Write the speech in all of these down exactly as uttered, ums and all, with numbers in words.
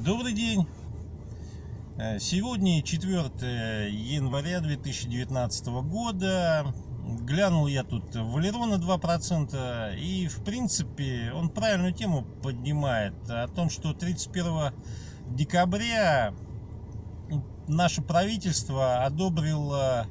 Добрый день! Сегодня четвёртое января две тысячи девятнадцатого года. Глянул я тут Валерона два процента, и в принципе он правильную тему поднимает о том, что тридцать первого декабря наше правительство одобрило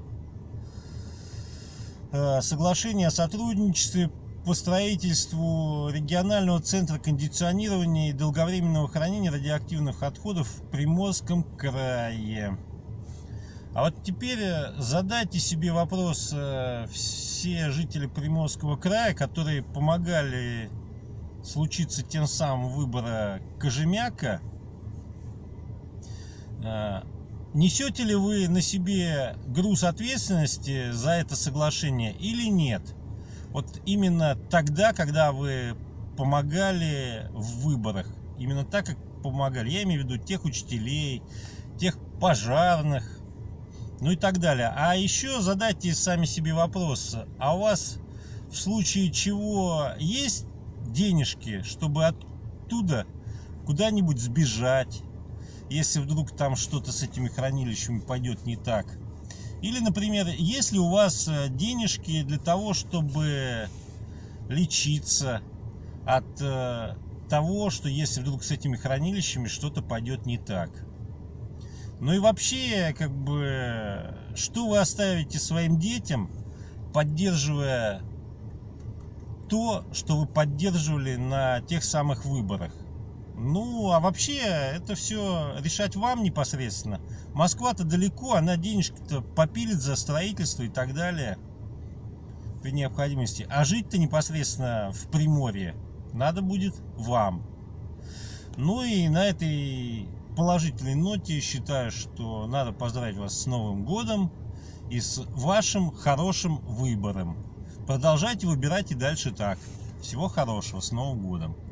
соглашение о сотрудничестве по строительству регионального центра кондиционирования и долговременного хранения радиоактивных отходов в Приморском крае. А вот теперь задайте себе вопрос, все жители Приморского края, которые помогали случиться тем самым выбора Кожемяка, несете ли вы на себе груз ответственности за это соглашение или нет? Вот именно тогда, когда вы помогали в выборах, именно так, как помогали, я имею в виду тех учителей, тех пожарных, ну и так далее. А еще задайте сами себе вопрос, а у вас в случае чего есть денежки, чтобы оттуда куда-нибудь сбежать, если вдруг там что-то с этими хранилищами пойдет не так? Или, например, есть ли у вас денежки для того, чтобы лечиться от э, того, что если вдруг с этими хранилищами что-то пойдет не так? Ну и вообще, как бы, что вы оставите своим детям, поддерживая то, что вы поддерживали на тех самых выборах? Ну, а вообще, это все решать вам непосредственно. Москва-то далеко, она денежки-то попилит за строительство и так далее при необходимости. А жить-то непосредственно в Приморье надо будет вам. Ну и на этой положительной ноте считаю, что надо поздравить вас с Новым годом и с вашим хорошим выбором. Продолжайте выбирать и дальше так. Всего хорошего, с Новым годом!